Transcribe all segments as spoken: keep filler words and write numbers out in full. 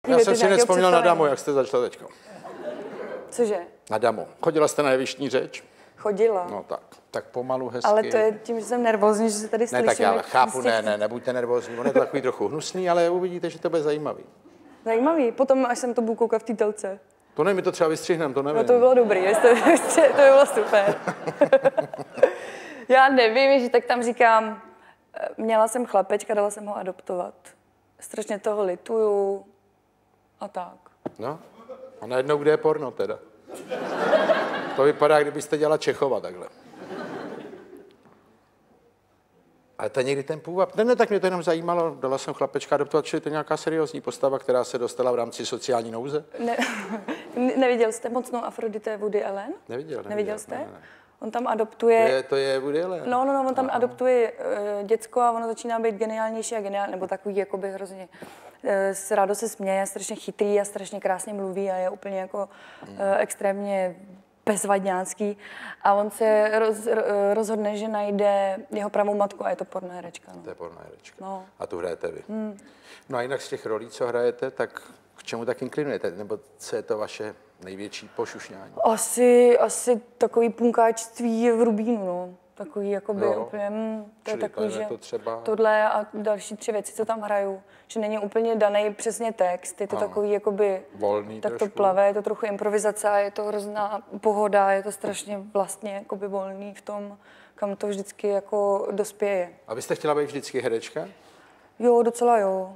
Já jsem si hned vzpomněl na Damu, jak jste začala teďko. Cože? Na Damu. Chodila jste na jevištní řeč? Chodila. No tak, tak pomalu, hezky. Ale to je tím, že jsem nervózní, že se tady slyším. Ne, tak já chápu, ne, ne, nebuďte nervózní, on je to takový trochu hnusný, ale uvidíte, že to bude zajímavý. Zajímavý, potom až jsem to budu koukat v té telce. To ne, my to třeba vystřihneme, to nevím. No to by bylo dobrý, to, to by bylo super. Já nevím, že tak tam říkám, měla jsem chlapečka, dala jsem ho adoptovat. Strašně toho lituju a tak. No, a najednou kde je porno teda? To vypadá, kdybyste dělala Čechova takhle. Ale to někdy ten půvab. Ne, ne, tak mě to jenom zajímalo. Dala jsem chlapečka adoptovat, čili to je nějaká seriózní postava, která se dostala v rámci sociální nouze. Ne, neviděl jste Mocnou Afrodité Woody Allen? Neviděl, neviděl. Neviděl jste? Ne, ne. On tam adoptuje... To je, to je Woody Allen. No, no, no, on tam Aha. adoptuje uh, děcko a ono začíná být geniálnější a geniální, nebo takový jakoby hrozně uh, s rádo se směje, strašně chytrý a strašně krásně mluví a je úplně jako uh, extrémně bezvadňácký. A on se roz, rozhodne, že najde jeho pravou matku a je to pornoherečka. No. To je pornoherečka. No. A tu hrajete vy. Hmm. No a jinak z těch rolí, co hrajete, tak k čemu tak inklinujete? Nebo co je to vaše největší pošušňání? Asi, asi takový punkáčství v Rubínu, no. Takový jakoby jo. úplně, mm, to je Čili takový, že to třeba... tohle a další tři věci, co tam hraju, že není úplně daný přesně text, je to ano. takový jakoby... Volný tak trošku. to plave, je to trochu improvizace, je to hrozná pohoda, je to strašně vlastně jakoby volný v tom, kam to vždycky jako dospěje. A vy jste chtěla být vždycky herečka? Jo, docela jo.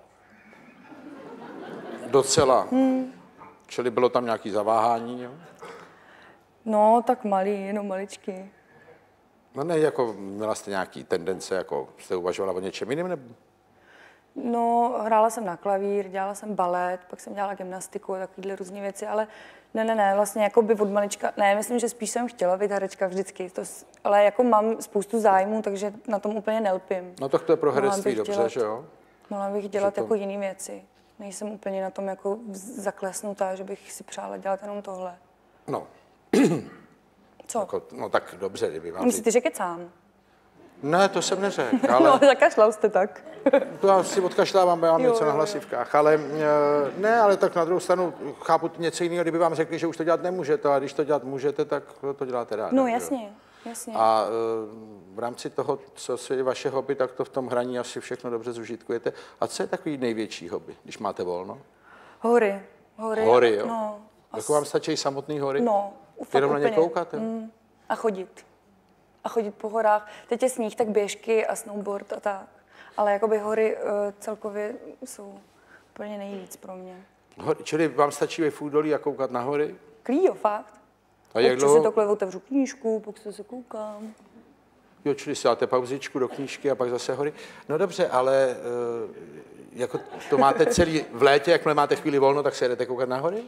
Docela. Hmm. Čili bylo tam nějaké zaváhání, jo? No, tak malý, jenom maličký. No ne, jako měla jste nějaký tendence, jako jste uvažovala o něčem jiném, nebo? No, hrála jsem na klavír, dělala jsem balet, pak jsem dělala gymnastiku a takovéhle různé věci, ale ne, ne, ne, vlastně jako by od malička, ne, myslím, že spíš jsem chtěla být herečka vždycky, to, ale jako mám spoustu zájmů, takže na tom úplně nelpím. No tak to je pro herectví dobře, dělat, že jo? Mohla bych dělat to... jako jiné věci. Nejsem úplně na tom jako zaklesnutá, že bych si přála dělat jenom tohle. No. Co? Jako, no tak dobře, kdyby vám... Myslíte, že kecám? Ne, to jsem neřekl, ale... No, zakašlal jste tak. To já si odkašlávám, já mám Jo, něco jo, na jo. hlasivkách, ale ne, ale tak na druhou stranu chápu něco jiného, kdyby vám řekli, že už to dělat nemůžete, a když to dělat můžete, tak to děláte ráda. No jasně, jasně. A v rámci toho, co je vaše hobby, tak to v tom hraní asi všechno dobře zužitkujete. A co je takový největší hobby, když máte volno? Hory. Hory, Hory, jo? No. Jako vám stačí samotný hory? No, fakt jenom na ně úplně. koukáte? Mm. A chodit. A chodit po horách. Teď je sníh, tak běžky a snowboard a tak. Ale jakoby hory uh, celkově jsou úplně nejvíc pro mě. Hory, čili vám stačí v údolí a koukat na hory? Klíjo, fakt. A jak Občas dlouho? si takhle otevřu knížku, pak se se koukám. Jo, čili si dáte pauzičku do knížky a pak zase hory. No dobře, ale uh, jako to máte celý v létě, jakmile máte chvíli volno, tak se jedete koukat na hory?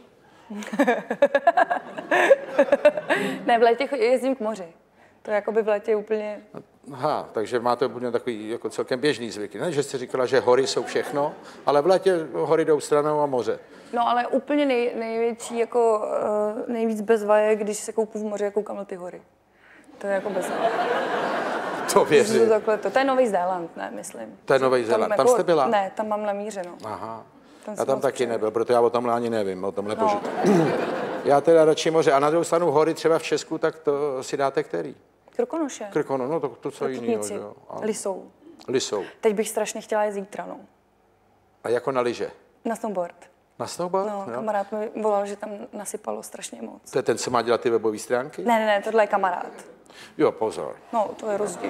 Ne, v létě jezdím k moři. To je jakoby v létě úplně... Aha, takže máte úplně takový jako celkem běžný zvyky. Ne, že jste říkala, že hory jsou všechno, ale v létě hory jdou stranou a moře. No ale úplně nej, největší, jako uh, nejvíc bezva je, když se koupu v moři a koukám na ty hory. To je jako bezva. To věřím. To, takhle, to, to je Nový Zéland, ne, myslím. To je Nový Zéland. Tam, tam jste byla? Ne, tam mám namířeno. Aha. Tam Já tam taky přijel. nebyl, proto já o tomhle ani nevím, o tomhle No. požitku. Já teda radši moře. A na druhou stranu hory třeba v Česku, tak to si dáte který? Krkonoše. Krkono, no to, to co jiného, že jo. A Lisou. Lisou. Teď bych strašně chtěla jít zítra, no. A jako na lyže? Na snowboard. Na snowboard? No, jo? kamarád mi volal, že tam nasypalo strašně moc. To je ten, co má dělat ty webové stránky? Ne, ne, ne, tohle je kamarád. Jo, pozor. No, to je rozdíl.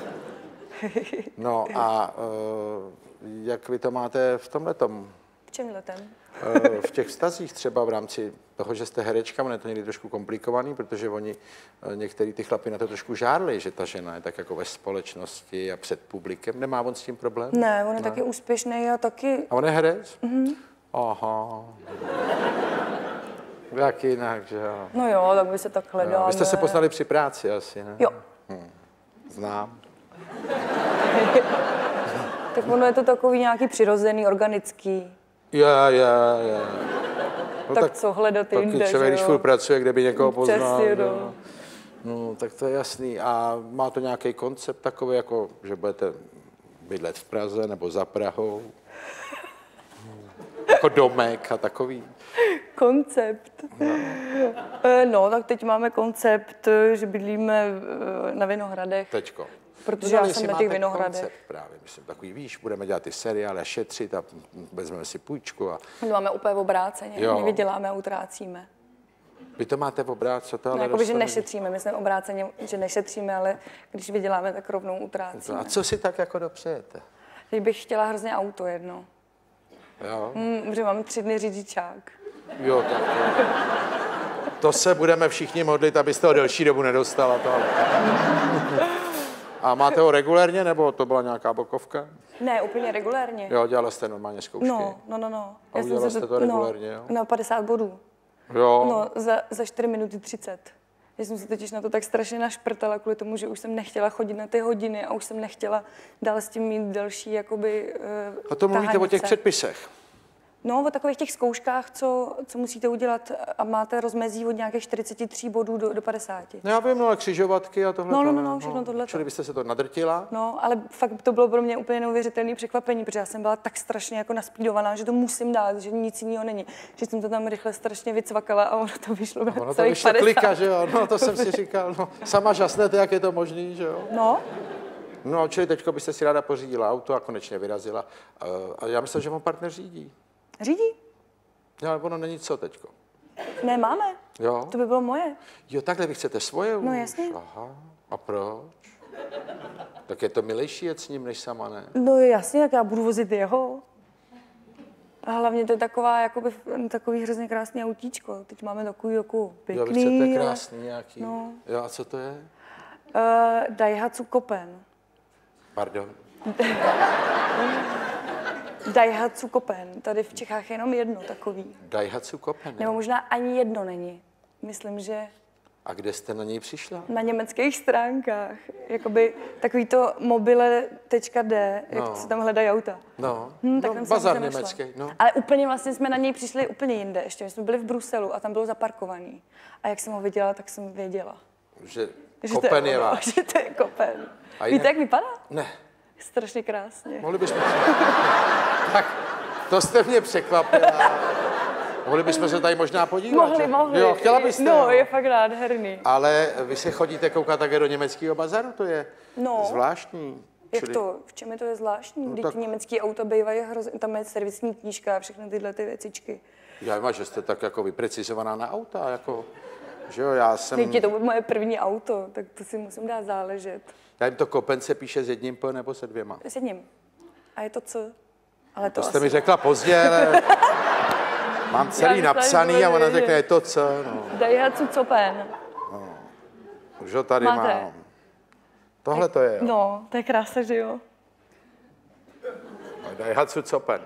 No a uh, jak vy to máte v tomhletom? V čem letem? Uh, v těch vztazích třeba v rámci toho, že jste herečka, ono je to někdy trošku komplikovaný, protože oni, uh, některý ty chlapi na to trošku žárli, že ta žena je tak jako ve společnosti a před publikem. Nemá on s tím problém? Ne, on je taky úspěšný a taky... A on je herec? Mhm. Aha. Jak jinak, že jo? No jo, tak by se tak hledal. No, vy jste se poznali při práci asi, ne? Jo. Hm. Znám. Tak ono je to takový nějaký přirozený, organický. Já, já, já. No tak, tak co hledat jinde, taky člověk, že když jo? furt pracuje, kde by někoho poznal. Přesně, no. no. No, tak to je jasný. A má to nějaký koncept takový, jako, že budete bydlet v Praze nebo za Prahou? Jako jako domek a takový. Koncept. No. no, tak teď máme koncept, že bydlíme na Vinohradech. Teďko. Protože já jsem na těch Vinohradech. Koncept právě, myslím, takový, víš, budeme dělat ty seriály a šetřit a vezmeme si půjčku. A... My máme úplně obráceně, jo. My vyděláme a utrácíme. Vy to máte v obráceně, to ale no, jakoby, že nešetříme, my jsme obráceně, že nešetříme, ale když vyděláme, tak rovnou utrácíme. A co si tak jako dopřejete? Teď bych chtěla hrozně auto jedno. Jo. Mm, protože mám tři dny řidičák. Jo, tak to, to se budeme všichni modlit, abyste ho delší dobu nedostala. To, ale... A máte ho regulérně, nebo to byla nějaká bokovka? Ne, úplně regulérně. Jo, dělala jste normálně zkoušky? No, no, no. no. A udělala jste to, to regulérně, no, jo? Na padesát bodů. Jo. No, za, za čtyři minuty třicet. Já jsem se totiž na to tak strašně našprtala kvůli tomu, že už jsem nechtěla chodit na ty hodiny a už jsem nechtěla dál s tím mít další, jakoby, uh, A to mluvíte o těch předpisech? No, o takových těch zkouškách, co, co musíte udělat a máte rozmezí od nějakých čtyřicet tři bodů do, do padesáti. No já vím, no ale křižovatky a tohle. No, no, no, no, všechno tohle. Čili byste se to nadrtila? No, ale fakt to bylo pro mě úplně neuvěřitelné překvapení, protože já jsem byla tak strašně jako naspídovaná, že to musím dát, že nic jiného není. Že jsem to tam rychle strašně vycvakala a ono to vyšlo na ono to vyšlo klika, že jo? No, to jsem si říkal, no, sama žasnete, jak je to možný, že jo? No. No, čili teďko byste si ráda pořídila auto a konečně vyrazila. A já myslím, že vám partner řídí. Řídí? No, ale ono není co teďko. Ne, máme. Jo? To by bylo moje. Jo, takhle vy chcete svoje už? No jasně. Aha, a proč? Tak je to milejší jet s ním, než sama, ne? No jasně, tak já budu vozit jeho. A hlavně to je taková, jakoby, takový hrozně krásný autíčko. Teď máme takový jako pěkný. Jo, vy chcete krásný nějaký. No. Jo, a co to je? Uh, Daihatsu Copen. Pardon? Daihatsu Copen. Tady v Čechách je jenom jedno takový. Daihatsu Copen, Nebo možná ani jedno není. Myslím, že... A kde jste na něj přišla? Na německých stránkách. Jakoby takový to mobile tečka d, no. Jak se tam hledají auta. No, hm, tak no tam bazar německý. No. Ale úplně vlastně jsme na něj přišli úplně jinde ještě. My jsme byli v Bruselu a tam bylo zaparkovaný. A jak jsem ho viděla, tak jsem věděla. Že, že Copen je, je váš. Že to je Copen. A víte, jak vypadá? Ne. Strašně krásně. Mohli bychom se... Tak, to jste mě překvapila. Mohli bychom se tady možná podívat. Mohli, mohli. Jo, chtěla byste? No, je fakt nádherný. Ale vy se chodíte koukat také do německého bazaru, to je no. zvláštní. Jak Čili... to? V čem je to je zvláštní? Vždyť no, tak... německý auta bývají hrozně, tam je servisní knížka a všechny tyhle ty věcičky. Já vím, že jste tak jako vyprecizovaná na auta, jako, že jo, já jsem... Teď je to moje první auto, tak to si musím dát záležet. Já jim to Copen se píše s jedním P nebo se dvěma? S jedním. A je to C. Ale to, to jste asi... mi řekla pozdě, ale mám celý napsaný a ona řekne, je to C. No. Daihatsu Copen. No. Už ho tady Máte. mám. Tohle to je, jo. No, to je krása, že jo? Daihatsu Copen.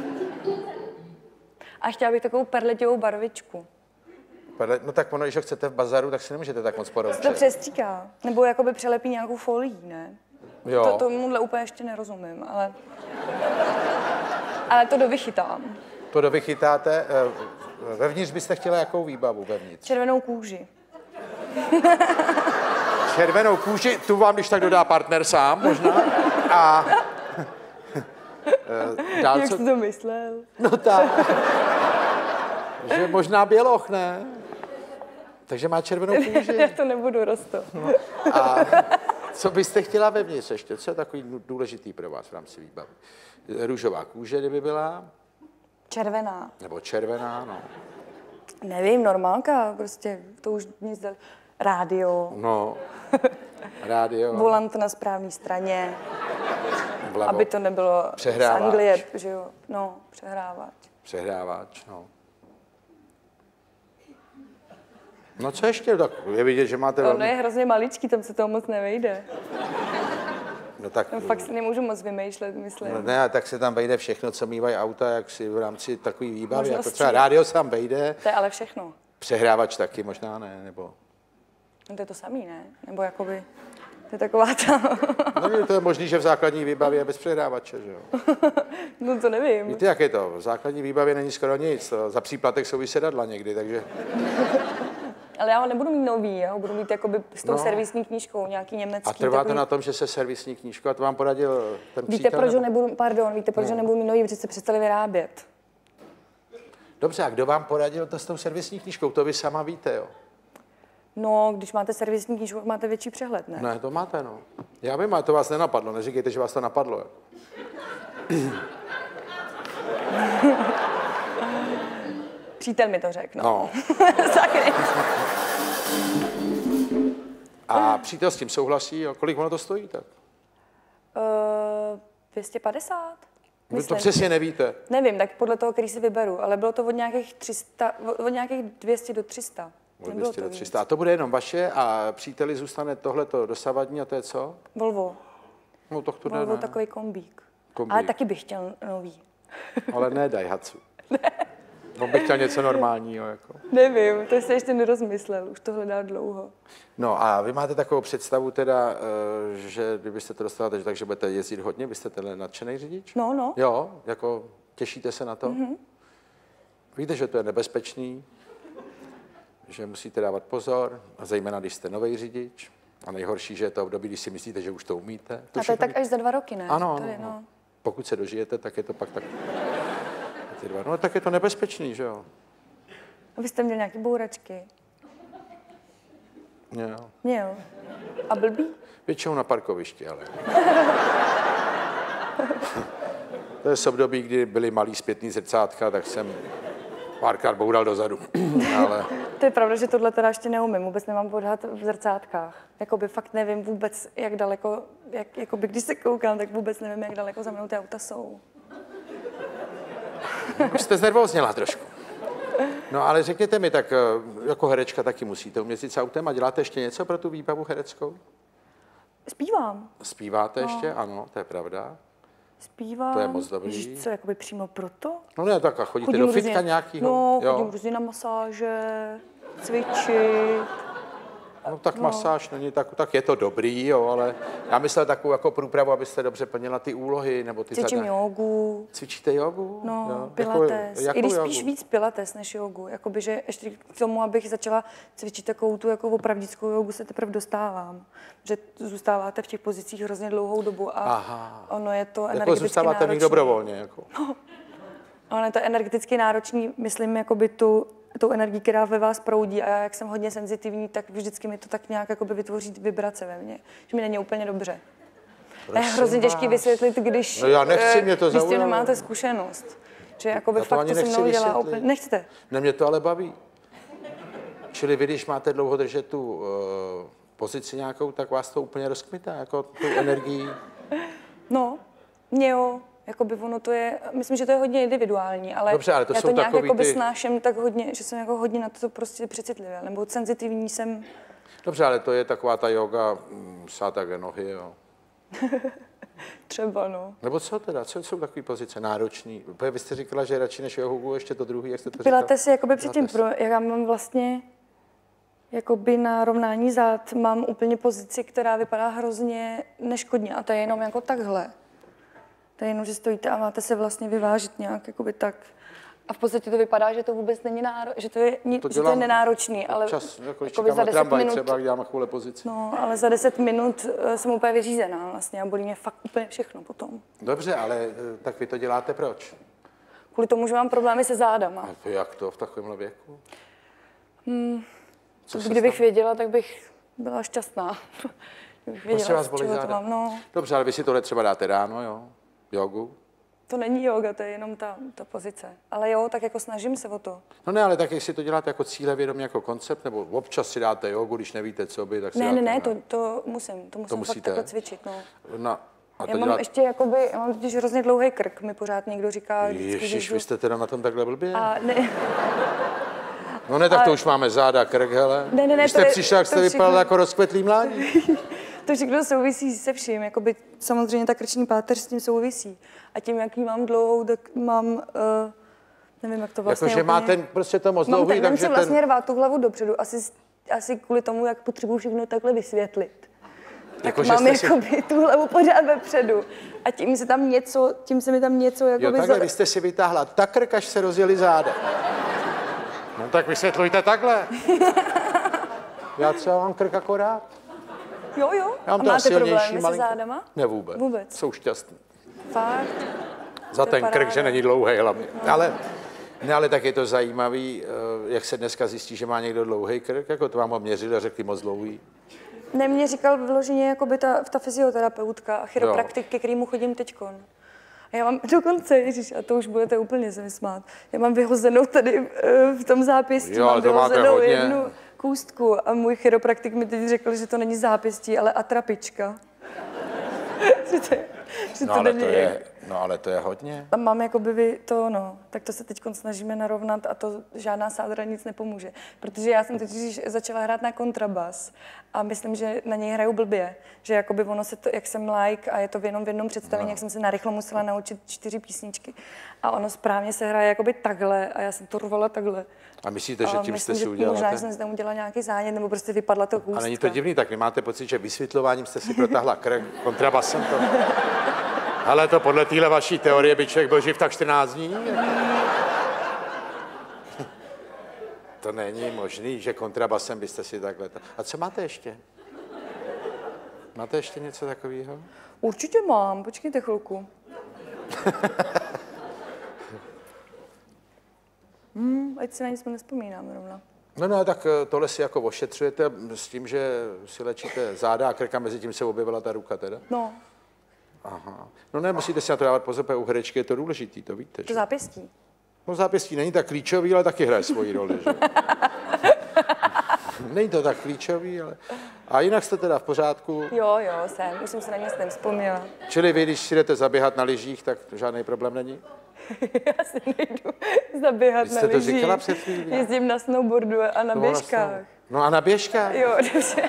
A chtěla bych takovou perletivou barvičku. No tak ono, když ho chcete v bazaru, tak si nemůžete tak moc poroučet. To přestříká. Nebo jakoby přelepí nějakou folií, ne? Jo. To, tomuhle úplně ještě nerozumím, ale... ale to dovychytám. To dovychytáte. Vevnitř byste chtěla jakou výbavu vevnitř? Červenou kůži. Červenou kůži, tu vám když tak dodá partner sám možná. A... Dál, jak co... jsi to myslel? No tak. Že možná běloch, ne? Takže má červenou kůži. Já to nebudu rostat. No. A co byste chtěla vevnitř ještě? Co je takový důležitý pro vás v rámci výbavy? Růžová kůže, kdyby byla? Červená. Nebo červená, no. Nevím, normálka, prostě to už nic dal. Rádio. No, rádio. Volant na správné straně. Vlevo. Aby to nebylo přehrávač. Z Anglie, že jo? No, přehrávač. Přehrávač, no. No co ještě? Tak je vidět, že máte Ono velmi... je hrozně maličký, tam se toho moc nevejde. No tak... No, fakt si nemůžu moc vymýšlet, myslím. No ne, tak se tam vejde všechno, co mývají auta, jak si v rámci takový výbavy, jako třeba rádio se tam vejde. To je ale všechno. Přehrávač taky možná ne, nebo... No to je to samý, ne? Nebo jakoby... To je taková ta... No to je možný, že v základní výbavě je bez přehrávače, že jo? No to nevím. Víte, jak je to? V základní výbavě není skoro nic. Za příplatek jsou vysedadla někdy, takže... Ale já ho nebudu mít nový, já ho budu mít jakoby s tou no. servisní knížkou, nějaký německý. A trváte takový... na tom, že se servisní knížku, a to vám poradil ten víte, přítel? Proč nebo... nebudu, pardon, víte, proč no. nebudu mít nový, protože se přestali vyrábět. Dobře, a kdo vám poradil to s tou servisní knížkou? To vy sama víte, jo? No, když máte servisní knížku, máte větší přehled, ne? Ne, to máte, no. Já vím, ale to vás nenapadlo. Neříkejte, že vás to napadlo, jo? Přítel mi to řekl, no. No. Sakry. A přítel s tím souhlasí, jo? Kolik ono to stojí, tak? Uh, dvě stě padesát. Vy to myslím. přesně nevíte. Nevím, tak podle toho, který si vyberu, ale bylo to od nějakých tři sta, od nějakých dvě stě do tři sta. Od dvě stě do tři sta. A to bude jenom vaše a příteli zůstane tohleto dosavadní a to je co? Volvo. No to ne, Volvo ne. takový kombík. Kombík. Ale taky bych chtěl nový. Ale ne Daihatsu. Ne. On by chtěl něco normálního, jako. Nevím, to se ještě nerozmyslel, už to hledá dlouho. No a vy máte takovou představu teda, že kdybyste to dostala, takže budete jezdit hodně, byste tenhle nadšený řidič? No, no. Jo, jako těšíte se na to? Mm-hmm. Víte, že to je nebezpečný, že musíte dávat pozor, a zejména když jste nový řidič. A nejhorší, že je to období, když si myslíte, že už to umíte. To a to je tak až za dva roky, ne? Ano, to je, ano. no. Pokud se dožijete, tak je to pak tak... Ty dva. No tak je to nebezpečný, že jo? A vy jste měl nějaký bouračky? Jo. Měl. A blbý? Většinou na parkovišti, ale... To je z období, kdy byly malý zpětný zrcátka, tak jsem párkrát boural dozadu, ale... To je pravda, že tohle teda ještě neumím, vůbec nemám odhad v zrcátkách. Jakoby fakt nevím vůbec, jak daleko, jak, jakoby když se koukám, tak vůbec nevím, jak daleko za mnou ty auta jsou. Už jste znervózněla trošku. No ale řekněte mi, tak jako herečka taky musíte umět jít s autem a děláte ještě něco pro tu výbavu hereckou? Zpívám. Zpíváte no. ještě? Ano, to je pravda. Zpívám. To je moc dobrý. Ježiš, co, jakoby přímo proto? No ne, tak a chodíte Chodím do fitka různě, nějakýho? No, jo. chodím různě na masáže, cvičit. No tak no. Masáž není tak, tak je to dobrý, jo, ale já myslel takovou jako průpravu, abyste dobře plnila ty úlohy, nebo ty Cvičím zadá... jogu. Cvičíte jogu? No, jo. pilates. Jako, jako I když jogu? spíš víc pilates než jogu. Jakoby, že ještě k tomu, abych začala cvičit takovou tu jako opravdickou jogu, se teprve dostávám. Že zůstáváte v těch pozicích hrozně dlouhou dobu a Aha. ono je to jako energeticky zůstáváte náročný. v nich dobrovolně, jako. No. Ono je to energeticky náročný, myslím, jakoby tu, tou energii, která ve vás proudí a já, jak jsem hodně senzitivní, tak vždycky mi to tak nějak jakoby vytvoří vibrace ve mně, že mi není úplně dobře. Prosím je hrozně těžký vysvětlit, když, no já nechci, mě to když zaujalo. nemáte zkušenost. Že jakoby já to fakt ani to se mnou dělá vysvětlit. úplně... Nechcete? Ne, mě to ale baví. Čili vy, když máte dlouho držet tu uh, pozici nějakou, tak vás to úplně rozkmitá, jako tu energii. No, mě jo. Jakoby ono to je, myslím, že to je hodně individuální, ale, dobře, ale to já jsou to nějak jakoby ty... snáším tak hodně, že jsem jako hodně na to prostě přecitlivá, nebo senzitivní jsem. Dobře, ale to je taková ta yoga, sátage nohy, jo. Třeba, no. Nebo co teda? Co jsou takové pozice náročný? Vy jste říkala, že radši než jogu, ještě to druhý, jak jste to říkala? Pilates je jakoby předtím, pro, já mám vlastně jakoby na rovnání zád, mám úplně pozici, která vypadá hrozně neškodně a to je jenom jako takhle. To je jenom, že stojíte a máte se vlastně vyvážit nějak jakoby tak. A v podstatě to vypadá, že to vůbec není náro... že to je, to že to je nenáročný, ale čas, jako jakoby za deset minut... třeba, jak dělám takovouhle pozici. No, ale za deset minut jsem úplně vyřízená vlastně a bolí mě fakt úplně všechno potom. Dobře, ale tak vy to děláte proč? Kvůli tomu, že mám problémy se zádama. A jak to v takovémhle věku? Hmm, kdybych stane? věděla, tak bych byla šťastná. Kdybych věděla, prostě vás bolí záda. Mám, no. Dobře, ale vy si tohle třeba dáte ráno, jo? Jogu? To není yoga, to je jenom ta, ta pozice. Ale jo, tak jako snažím se o to. No ne, ale tak jestli to děláte jako cílevědomě, jako koncept, nebo občas si dáte jogu, když nevíte, co by, tak si Ne, dáte, ne, ne, to, to musím, to musím to fakt musíte. jako cvičit, no. Na, a to já mám dělat... ještě jakoby, já mám totiž hrozně dlouhý krk, mi pořád někdo říká. Ježiš, vy jste teda na tom takhle blbě? A ne... No ne, tak a... to už máme záda, krk, hele. Ne, ne, ne, vy jste je, přišel, jak jste vypadal jako rozkvetlý mládí. To všechno souvisí se vším, jakoby samozřejmě ta krční páteř s tím souvisí. A tím, jaký mám dlouhou, tak mám, uh, nevím, jak to vlastně Jako, že úplně... máte prostě to moc mám dlouhý, takže ten... vlastně ten... rvát tu hlavu dopředu, asi, asi kvůli tomu, jak potřebuji všechno takhle vysvětlit. Tak jako, mám jakoby si... tu hlavu pořád vepředu. A tím se tam něco, tím se mi tam něco jakoby... Jo, takhle, za... vy jste si vytáhla tak krk, až se rozjeli záda. No tak vysvětlujte takhle. Já třeba mám krk akorát. Jo, jo. Já mám a to máte silnější problémy se zádama? Ne vůbec. Vůbec. Jsou šťastný. Fakt? Za ten krk, že není dlouhý hlavně. Ale Ne, ale tak je to zajímavý, jak se dneska zjistí, že má někdo dlouhý krk, jako to vám ho měřili a řekli moc dlouhý. Ne, mě říkal vyloženě jako by ta, ta fyzioterapeutka a chiropraktik, ke kterému chodím teďkon. A já mám dokonce, ježiš, a to už budete úplně se mi smát, já mám vyhozenou tady v tom zápěstí, jo, mám vyhozenou hodně... jednu kůstku a můj chiropraktik mi teď řekl, že to není zápěstí, ale atrapička. že to, že no, to ale není... to je, no ale to je hodně. A mám jakoby vy to, no, tak to se teď snažíme narovnat a to žádná sádra nic nepomůže. Protože já jsem teď začala hrát na kontrabas a myslím, že na něj hraju blbě. Že jakoby ono se to, jak jsem like a je to v jenom v jednom představení, no. Jak jsem se narychlo musela naučit čtyři písničky a ono správně se hraje jakoby takhle a já jsem to rvala takhle. A myslíte, že tím myslím, jste si udělala? Možná, že jsem si tam udělala nějaký zánět, nebo prostě vypadla to kůstka. A není to divný, tak vy máte pocit, že vysvětlováním jste si protáhla krk kontrabasem to? Ale to podle téhle vaší teorie by člověk byl živ tak čtrnáct dní? To není možný, že kontrabasem byste si takhle... A co máte ještě? Máte ještě něco takového? Určitě mám, počkejte chvilku. Hmm, ať si na nic nespomínám rovna. No, no, tak tohle si jako ošetřujete s tím, že si léčíte záda a krka, mezi tím se objevila ta ruka teda? No. Aha. No ne, musíte si na to dávat pozor, u herečky je to důležitý, to víte, že? To zápěstí. No zápěstí není tak klíčový, ale taky hraje svoji roli, že? Není to tak klíčový, ale... A jinak jste teda v pořádku? Jo, jo, jsem, už jsem se na nic nevzpomněla. Čili vy, když si jdete zaběhat na lyžích, tak žádný problém není? Já si nejdu zaběhat Vy na jste to lyžích. říkala před chvílí. Jezdím na snowboardu a na běžkách. No a na běžkách? Jo, dobře.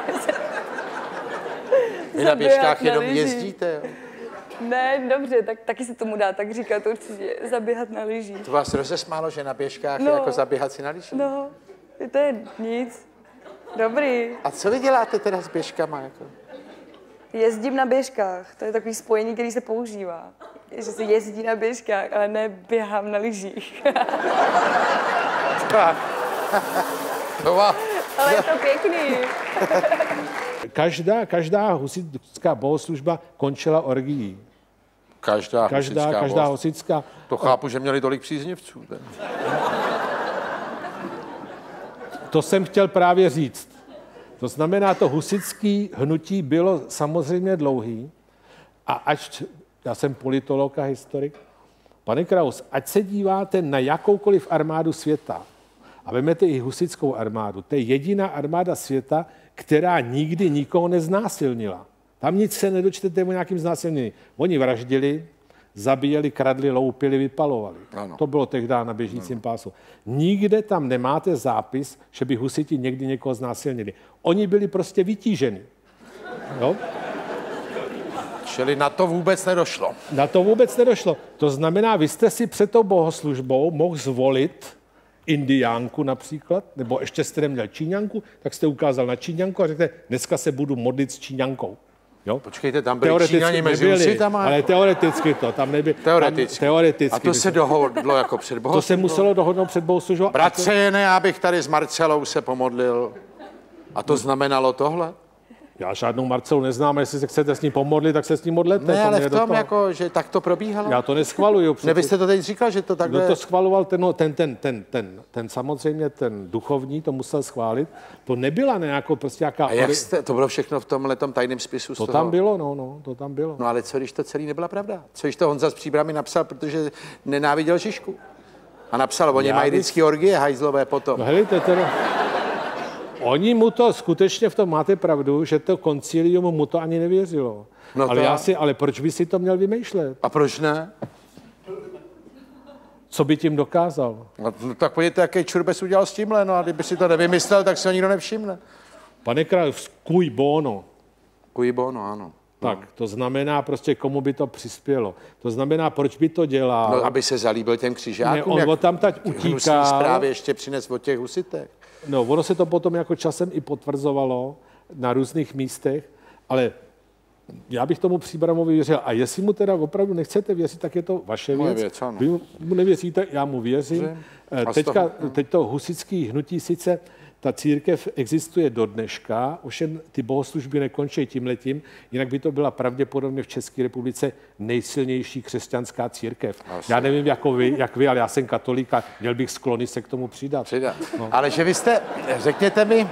Vy na běžkách jenom jezdíte, jo? Ne, dobře, tak taky se tomu dá tak říkat určitě, zaběhat na lyžích. To vás rozesmálo, že na běžkách no, je jako zaběhat si na lyžích? No, to je nic. Dobrý. A co vy děláte teda s běžkama? Jako? Jezdím na běžkách, to je takový spojení, který se používá. Že se jezdí na běžkách, ale ne běhám na lyžích. Ale je to pěkný. Každá, každá husitská bohoslužba končila orgií. Každá, každá husitská Každá husitská... To chápu, že měli tolik příznivců. Ten. To jsem chtěl právě říct. To znamená, to husitské hnutí bylo samozřejmě dlouhý a až, já jsem politolog a historik, pane Kraus, ať se díváte na jakoukoliv armádu světa a vezmete i husitskou armádu, to je jediná armáda světa, která nikdy nikoho neznásilnila. Tam nic se nedočtete o nějakým znásilnění. Oni vraždili, zabíjeli, kradli, loupili, vypalovali. Ano. To bylo tehdy na běžícím ano. pásu. Nikde tam nemáte zápis, že by husiti někdy někoho znásilnili. Oni byli prostě vytíženi. Jo? Čili na to vůbec nedošlo. Na to vůbec nedošlo. To znamená, vy jste si před tou bohoslužbou mohl zvolit indiánku například, nebo ještě jste neměl číňanku, tak jste ukázal na číňanku a řekne, dneska se budu modlit s číňankou. Jo? Počkejte, tam byli Číňani mezi husitama? Ale teoreticky to, tam nebyl. Teoreticky. Tam, teoreticky. A to se dohodlo jako před bohoslužbou? To se muselo dohodnout před bohoslužbou. Bratře, jen já bych tady s Marcelou se pomodlil. A to znamenalo tohle? Já žádnou Marcelu neznám, jestli se chcete s ní pomodlit, tak se s ní modlete. Ne, ale v tom, jako, že tak to probíhalo. Já to neschvaluju. Ne, vy jste to teď říkal, že to takhle... Kdo to schvaloval, ten, ten, ten, ten, ten, ten samozřejmě, ten duchovní, to musel schválit. To nebyla nějakou prostě jaká... A jak jste, to bylo všechno v tomhletom tajném spisu? To z toho? tam bylo, no, no, to tam bylo. No ale co, když to celý nebyla pravda? Co, když to Honza z Příbrami napsal, protože nenáviděl Žižku? A napsal, oni Já mají vždycky bych... orgie hajzlové potom. No helejte, teda... Oni mu to skutečně v tom máte pravdu, že to koncilium mu to ani nevěřilo. No ale, to... já si, ale proč by si to měl vymýšlet? A proč ne? Co by tím dokázal? No, no tak podívejte, jaký čurbes udělal s tímhle, no a kdyby si to nevymyslel, tak si ho nikdo nevšimne. Pane král, cui bono. Cui bono, ano. Tak, to znamená prostě, komu by to přispělo. To znamená, proč by to dělal? No, aby se zalíbil těm křižákům. Ne, on tam teď utíkal. Zprávy ještě přines od těch husitech. No, ono se to potom jako časem i potvrzovalo na různých místech, ale já bych tomu Příbramovi věřil. A jestli mu teda opravdu nechcete věřit, tak je to vaše věc. věc ano. Vy mu nevěříte, já mu věřím. Teďka, teď to husitské hnutí sice ta církev existuje do dneška, ovšem ty bohoslužby nekončí tímhletím, jinak by to byla pravděpodobně v České republice nejsilnější křesťanská církev. Asi. Já nevím, jako vy, jak vy, ale já jsem katolík a měl bych sklony se k tomu přidat. Přidat. No. Ale že vy jste, řekněte mi,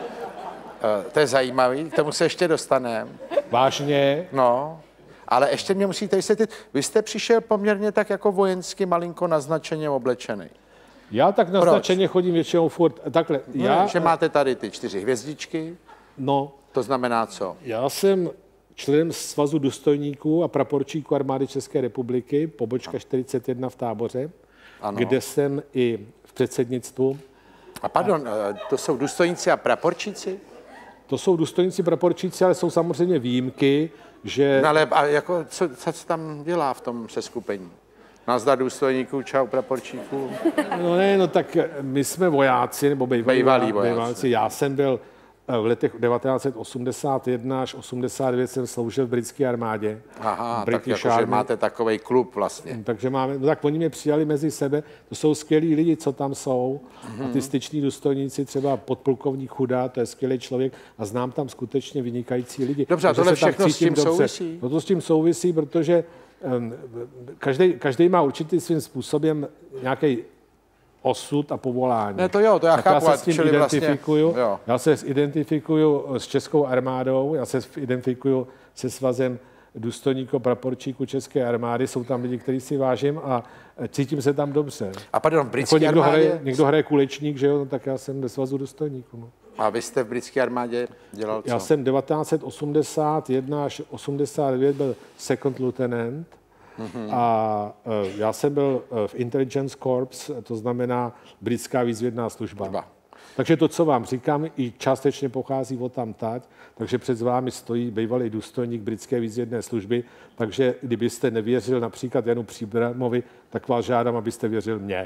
to je zajímavý, k tomu se ještě dostaneme. Vážně? No, ale ještě mě musíte vysvětlit, vy jste přišel poměrně tak jako vojensky malinko naznačeně oblečený. Já tak naznačeně chodím většinou furt. Takhle, no, já... Že máte tady ty čtyři hvězdičky, no, to znamená co? Já jsem členem Svazu důstojníků a praporčíků armády České republiky, pobočka čtyřicet jedna v Táboře, ano. Kde jsem i v předsednictvu. A pardon, to jsou důstojníci a praporčíci? To jsou důstojníci, praporčíci, ale jsou samozřejmě výjimky, že... No ale a jako, co, co se tam dělá v tom seskupení? Nazdar důstojníků, čau praporčíků. No ne, no tak my jsme vojáci, nebo bývalí, bývalí vojáci. vojáci. Já jsem byl v letech devatenáct set osmdesát jedna až osmdesát devět jsem sloužil v britské armádě. Aha, tak jako, že máte takovej klub vlastně. Takže máme, no tak oni mě přijali mezi sebe, to jsou skvělí lidi, co tam jsou. Mm-hmm. A ty styční důstojníci, třeba podplukovník Chudá, to je skvělý člověk a znám tam skutečně vynikající lidi. Dobře, a tohle všechno s tím dobře. souvisí? No to s tím souvisí, protože um, každý, každý má určitý svým způsobem nějaký osud a povolání. Ne, to jo, to já tak chápu. Já se s tím identifikuju. Vlastně, já se identifikuju s Českou armádou, já se identifikuju se svazem důstojníků, praporčíků České armády. Jsou tam lidi, kteří si vážím a cítím se tam dobře. A pardon, v britské jako někdo armádě? Hraje, někdo hraje kulečník, že jo, no, tak já jsem ve svazu důstojníků. No. A vy jste v britské armádě dělal co? Já jsem devatenáct set osmdesát jedna až osmdesát devět byl second lieutenant. Mm-hmm. A uh, já jsem byl uh, v Intelligence Corps, to znamená britská výzvědná služba. Dva. Takže to, co vám říkám, i částečně pochází od tamtať, takže před vámi stojí bývalý důstojník britské výzvědné služby, takže kdybyste nevěřil například Janu Příbramovi, tak vás žádám, abyste věřil mně.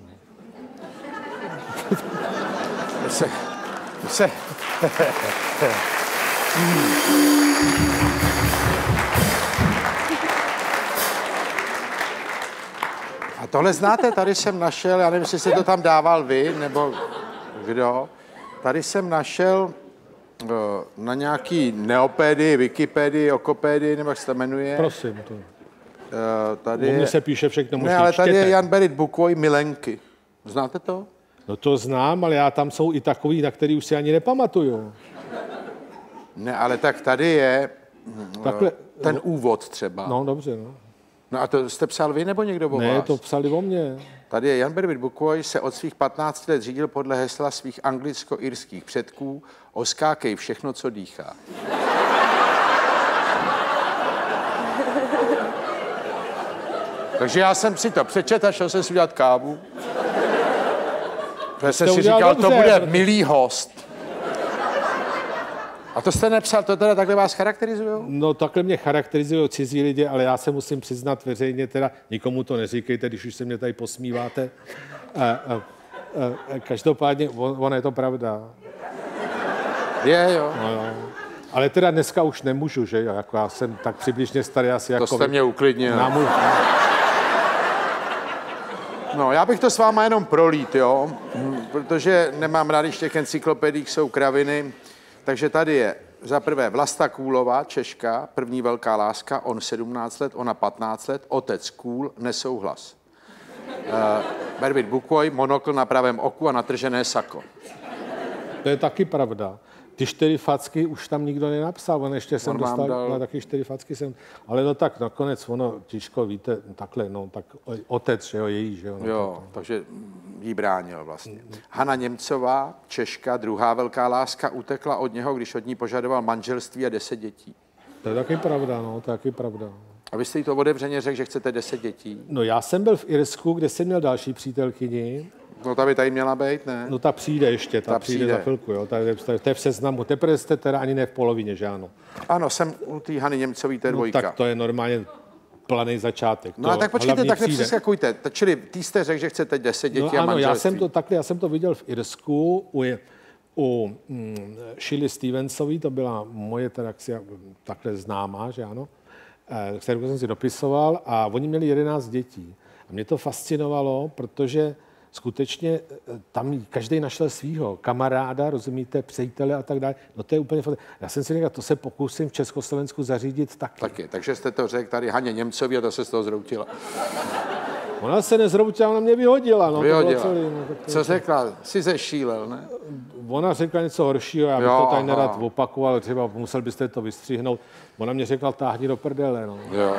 se, se. A tohle znáte, tady jsem našel, já nevím, jestli jste to tam dával vy, nebo kdo, tady jsem našel uh, na nějaký neopédii, Wikipedii, okopédii, nebo jak se to jmenuje. Prosím. To. Uh, tady U mě se píše všechno možný. Ne, ale tady čtěte. je Jan Berit Bukvoj Milenky. Znáte to? No to znám, ale já tam jsou i takový, na který už si ani nepamatuju. Ne, ale tak tady je Takhle, ten no, úvod třeba. No, dobře, no. No a to jste psal vy nebo někdo o Ne, vás? to psali o mně. Tady je Jan Berit Bukvoj, se od svých patnácti let řídil podle hesla svých anglicko-irských předků oskákej všechno, co dýchá. Takže já jsem si to přečetl a šel jsem si udělat kávu. Protože jsem si říkal, dobře, to bude protože... milý host. A to jste nepsal, to teda takhle vás charakterizují? No takhle mě charakterizují cizí lidi, ale já se musím přiznat veřejně, teda nikomu to neříkejte, když už se mě tady posmíváte. A, a, a, a každopádně, on, on je to pravda. Je, jo. No, jo. Ale teda dneska už nemůžu, že jo, jako já jsem tak přibližně starý asi jako... To jste mě uklidnil. Námu... No, já bych to s váma jenom prolít, jo, protože nemám rád, když v těch encyklopediích jsou kraviny. Takže tady je za prvé Vlasta Kůlová, Češka, první velká láska, on sedmnáct let, ona patnáct let, otec Kůl, nesouhlas. Uh, Berit Bukvoj, monokl na pravém oku a natržené sako. To je taky pravda. Ty čtyři facky už tam nikdo nenapsal, on ještě jsem on dostal, dal... na taky čtyři facky jsem, ale no tak nakonec ono, těžko víte, takhle, no tak otec, že jo, její, že jo. No, jo, tak, takže jí bránil vlastně. Hana Němcová, Češka, druhá velká láska, utekla od něho, když od ní požadoval manželství a deset dětí. To je taky pravda, no, to je taky pravda. A vy jste jí to otevřeně řekl, že chcete deset dětí? No já jsem byl v Irsku, kde jsem měl další přítelkyni. No ta by tady měla být, ne? No ta přijde ještě, ta, ta přijde. přijde za chvilku, jo, ta je, ta je v seznamu. Teprve jste teda ani ne v polovině, že ano? Ano, jsem u té Hany Němcový, to je dvojka. No tak to je normálně planý začátek. No a tak počkejte, tak nepřeskakujte. Čili ty jste řekl, že chcete deset dětí no, a ano, manželství. já jsem to takhle, já jsem to viděl v Irsku u, u mm, Shirley Stevensový, to byla moje teda takhle známá, že ano, kterou jsem si dopisoval a oni měli jedenáct dětí. A mě to fascinovalo, protože skutečně tam každý našel svýho kamaráda, rozumíte, přítele a tak dále. No to je úplně... Já jsem si říkal, to se pokusím v Československu zařídit taky. Taky, takže jste to řekl tady Haně Němcovi a to se z toho zroutila. Ona se nezroutila, ona mě vyhodila. No, vyhodila. To bylo celý, no, to Co řekla? Jsi zešílel, ne? Ona řekla něco horšího, já bych Jo, to tady aha. nerad opakoval, třeba musel byste to vystřihnout. Ona mě řekla, táhni do prdele. No. Jo.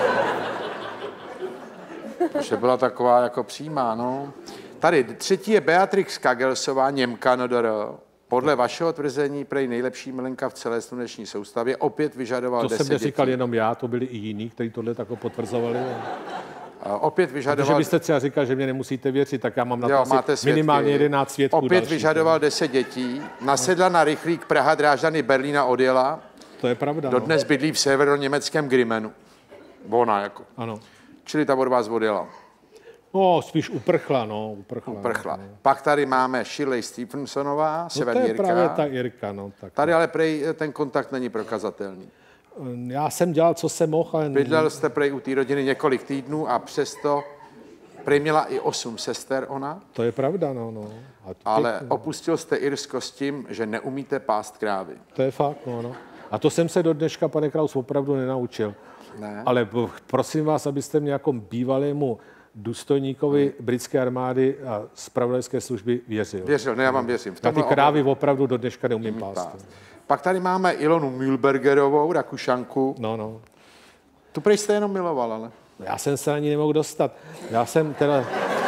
Že byla taková jako přímá, no. Tady třetí je Beatrix Kagelsová, Němka N D R. Podle vašeho tvrzení prej nejlepší milenka v celé sluneční soustavě. Opět vyžadoval To deset jsem neříkal dětí. jenom já, to byli i jiní, kteří tohle tako potvrzovali. A opět vyžadoval... Protože byste třeba říkal, že mě nemusíte věřit, tak já mám na Jo, to máte asi svědky. minimálně jedenáct svědků. Opět dalších, vyžadoval deset dětí, nasedla na rychlík Praha, Drážďany, Berlína, odjela. To je pravda. Dodnes bydlí v severoněmeckém Grimmenu. Ona jako. No. Ano. Čili ta od vás odjela. No, spíš uprchla, no, uprchla. Prchla. No. Pak tady máme Shirley Stephensonová, No, to Severní je Jirka. právě ta Jirka, no. Tak. Tady ale prej ten kontakt není prokazatelný. Já jsem dělal, co jsem mohl, ale... Bydlel jste prej u té rodiny několik týdnů a přesto prej měla i osm sester ona, To je pravda, no, no. A ty, ale opustil jste Irsko s tím, že neumíte pást krávy. To je fakt, no, no. A to jsem se do dneška, pane Kraus, opravdu nenaučil. Ne? Ale prosím vás, abyste mě jako bývalému důstojníkovi britské armády a zpravodajské služby věřil. Věřil, ne, já vám věřím. V Já ty tomhle krávy opravdu do dneška neumím pást. pást. Pak tady máme Ilonu Mühlbergerovou, Rakušanku. No, no. Tu prej jste jenom miloval, ale. Já jsem se na ní nemohl dostat. Já jsem teda...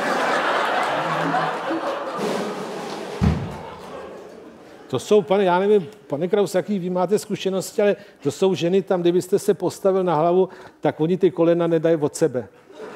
To jsou, pane, já nevím, pane Kraus, jaký vy máte zkušenosti, ale to jsou ženy tam, kdybyste se postavil na hlavu, tak oni ty kolena nedají od sebe.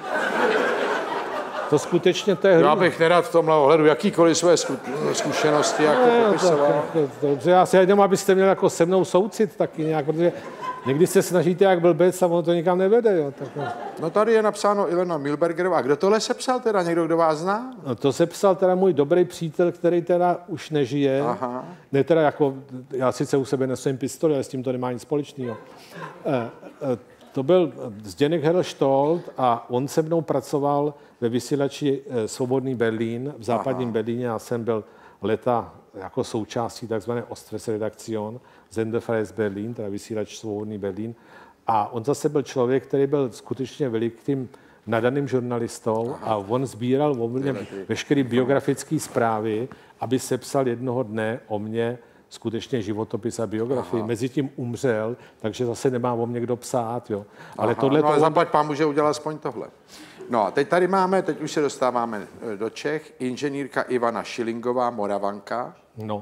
To skutečně to je Já hrůza. bych nerad v tomhle ohledu jakýkoliv své zku- zkušenosti jako Ne, no, popisoval. tak, jako, dobře, já si jenom, abyste měl jako se mnou soucit taky nějak, protože někdy se snažíte jak blbec a ono to nikam nevede. Jo, tak, no. No tady je napsáno Ilona Mühlbergerová. Kdo tohle sepsal teda? Někdo, kdo vás zná? No, to se psal teda můj dobrý přítel, který teda už nežije. Aha. Ne teda jako, já sice u sebe nesem pistoli, ale s tím to nemá nic společného. E, e, to byl Zdeněk Herlštold a on se mnou pracoval ve vysílači e, Svobodný Berlín v západním Aha. Berlíně. Já jsem byl leta jako součástí takzvané Ostresredaktion Sendefreies Berlin, teda vysílač Svobodný Berlín. A on zase byl člověk, který byl skutečně velikým nadaným žurnalistou. Aha. A on sbíral o mě veškeré biografické zprávy, aby sepsal jednoho dne o mě skutečně životopis a biografii. Aha. Mezitím umřel, takže zase nemá o mě kdo psát. Jo. Ale Aha, tohle no, ale to... zaplať pán může udělat aspoň tohle. No a teď tady máme, teď už se dostáváme do Čech, inženýrka Ivana Šilingová, Moravanka. No.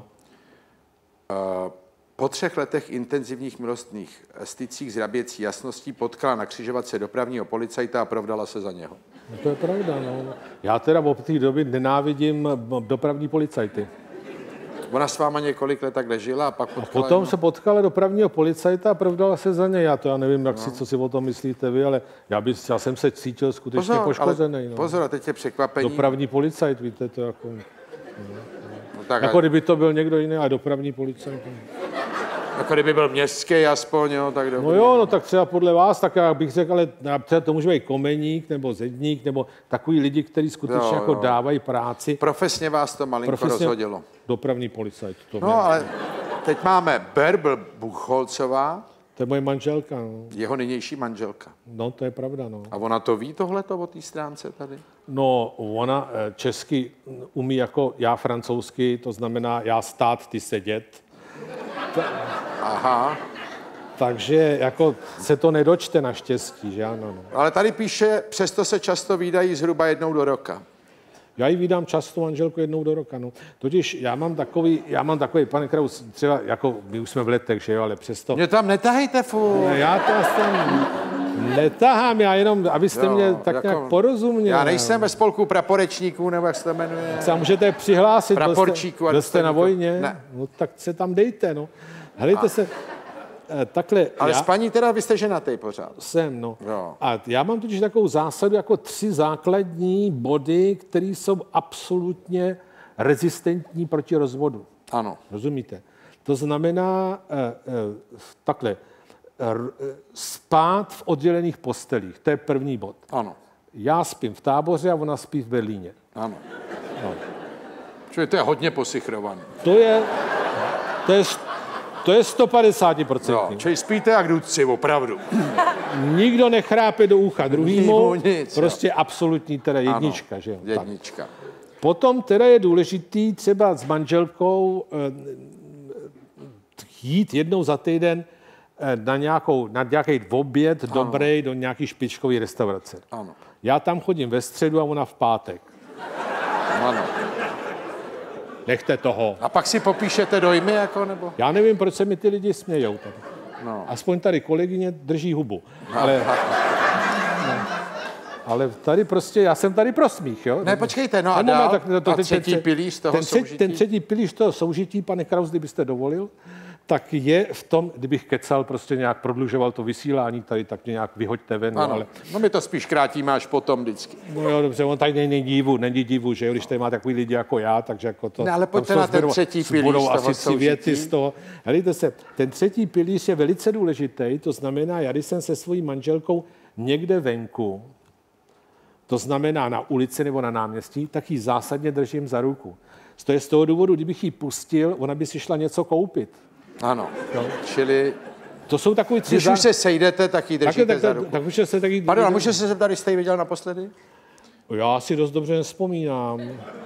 Po třech letech intenzivních milostných stycích s hraběcí jasností potkala na křižovatce dopravního policajta a provdala se za něho. No to je pravda. No. Já teda od té doby nenávidím dopravní policajty. Ona s váma několik let takhle žila a pak A potkala... potom se potkala dopravního policajta a provdala se za něj. Já to já nevím, jak no. si, co si o tom myslíte vy, ale já, by, já jsem se cítil skutečně pozor, poškozený. No. Pozor, a teď je překvapení. Dopravní policajt, víte, to jako... No, tak, Jako kdyby to byl někdo jiný, a dopravní policajt. jako kdyby byl městský aspoň, jo, tak dobrý. No jo, no tak třeba podle vás, tak já bych řekl, ale třeba to může být komeník nebo zedník, nebo takový lidi, kteří skutečně Jo, jako jo. dávají práci. Profesně vás to malinko Profesně rozhodilo. dopravní policajt. To, No, ale teď máme Bärbel Buchholzová, to je moje manželka. No. jeho nynější manželka. no, to je pravda, no. A ona to ví tohleto o té stránce tady? No, ona eh, česky umí jako já francouzsky, to znamená já stát, ty sedět. Aha. Takže jako se to nedočte naštěstí, že ano. No. Ale tady píše, přesto se často vídají zhruba jednou do roka. Já jí vídám často manželku jednou do roka. No. Totiž já mám takový, já mám takový, pane Kraus, třeba jako my už jsme v letech, že jo, ale přesto... Mě tam netahejte furt. Já to tam netahám, já jenom, abyste Jo, mě tak jako- nějak porozuměli. Já nejsem ve spolku praporečníků, nebo jak se to jmenuje. Se můžete přihlásit, byl Praporčíku, jste, a byl jste na jako- vojně, Ne. no tak se tam dejte, no. Helejte se, eh, takhle, Ale já s paní teda vy jste ženatý pořád. jsem, no. Jo. A já mám totiž takovou zásadu jako tři základní body, které jsou absolutně rezistentní proti rozvodu. Ano. Rozumíte? To znamená eh, eh, takhle, r, eh, spát v oddělených postelích, to je první bod. Ano. já spím v Táboře a ona spí v Berlíně. Ano. No. Čili to je hodně posichrované. To je, to je, to je sto padesát procent. No, čili spíte jak dudci, opravdu. Nikdo nechrápe do ucha druhýmu, Nic, prostě absolutní teda jednička. Ano, Že jo? jednička. Tak. Potom teda je důležitý třeba s manželkou jít jednou za týden na, nějakou, na nějaký oběd ano. dobrý do nějaký špičkový restaurace. Ano. Já tam chodím ve středu a ona v pátek. Ano. Nechte toho. A pak si popíšete dojmy, jako, nebo? Já nevím, proč se mi ty lidi smějou. Tady. No. Aspoň tady kolegyně drží hubu. Ale, no, ale tady prostě, já jsem tady pro smích, jo? Ne, počkejte, no a ano, dál? Tak, to, a ten, třetí ten, pilíř toho ten, soužití? Ten třetí pilíř toho soužití, pane Kraus, kdybyste dovolil, tak je v tom, kdybych kecal, prostě nějak prodlužoval to vysílání tady, tak mě nějak vyhoďte ven. Ano, ale... no my to spíš krátíme až potom vždycky. No jo, dobře, on tady není divu, není divu, že jo, když tady má takový lidi jako já, takže jako to... Ne, ale pojďte na ten třetí pilíř budou toho asi tři věty z toho. Helejte se, ten třetí pilíř je velice důležitý, to znamená, já když jsem se svojí manželkou někde venku, to znamená na ulici nebo na náměstí, tak ji zásadně držím za ruku. To je z toho důvodu, kdybych ji pustil, ona by si šla něco koupit. Ano, no. Čili... To jsou takový tři... Když za... už se sejdete, tak ji držíte tak, za tak, ruku. tak, tak se taky... Pardon, a můžu se zeptat, když jste ji viděl naposledy? Já si dost dobře nevzpomínám.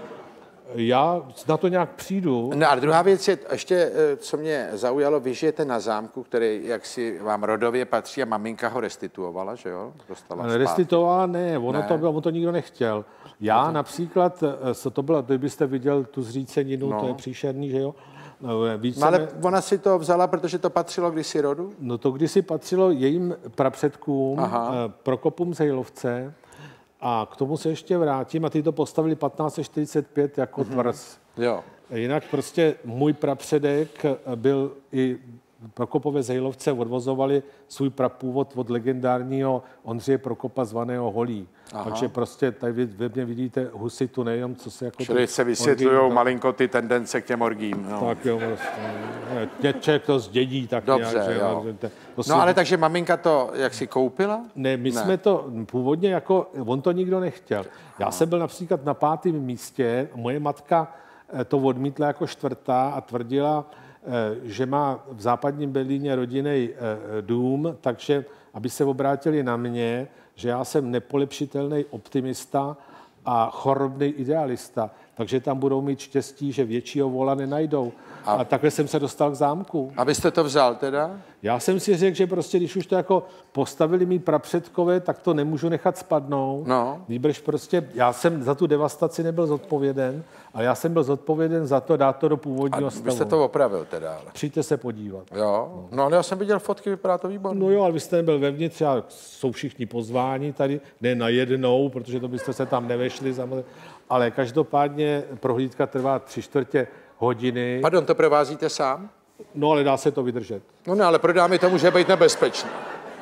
Já na to nějak přijdu. No a druhá věc je, ještě, co mě zaujalo, vy žijete na zámku, který jaksi vám rodově patří a maminka ho restituovala, že jo? Dostala Ale restituovala ne, ono ne. to bylo, on to nikdo nechtěl. Já to... například, co to bylo, kdybyste viděl tu zříceninu, no. to je příšerný, že jo? No, ale ona si to vzala, protože to patřilo kdysi rodu? No to kdysi patřilo jejím prapředkům, Aha. Prokopům z Hejlovce, a k tomu se ještě vrátím, a ty to postavili patnáct set čtyřicet pět jako mm-hmm. tvrz. Jo. Jinak prostě můj prapředek byl i Prokopové z Hejlovce, odvozovali svůj prapůvod od legendárního Ondřeje Prokopa zvaného Holí. Aha. Takže prostě tady ve mně vidíte husitu nejenom, co se jako... Čili se vysvětlují malinko ty tendence k těm orgím. No. Tak jo, prostě. Člověk to zdědí tak Dobře, nějak. Že, jo. To no si... ale takže maminka to jak si koupila? Ne, my ne. jsme to původně jako... On to nikdo nechtěl. Já Aha. jsem byl například na pátém místě, moje matka to odmítla jako čtvrtá a tvrdila, že má v západním Berlíně rodinný dům, takže aby se obrátili na mě, že já jsem nepolepšitelný optimista a chorobný idealista, takže tam budou mít štěstí, že většího vola nenajdou. A, a takhle jsem se dostal k zámku. A vy jste to vzal teda? Já jsem si řekl, že prostě, když už to jako postavili mý prapředkové, tak to nemůžu nechat spadnout. No. Výbrž prostě, já jsem za tu devastaci nebyl zodpověden, a já jsem byl zodpověden za to dát to do původního a stavu. vy jste to opravil teda, ale. Přijďte se podívat. Jo, no ale já jsem viděl fotky, vypadá to výborně. No jo, ale vy jste nebyl vevnitř, a jsou všichni pozváni tady, ne najednou, protože to byste se tam nevešli, samozřejmě. Ale každopádně prohlídka trvá tři čtvrtě hodiny. Pardon, to provázíte sám? No, ale dá se to vydržet. No ne, ale pro dámy to může být nebezpečné.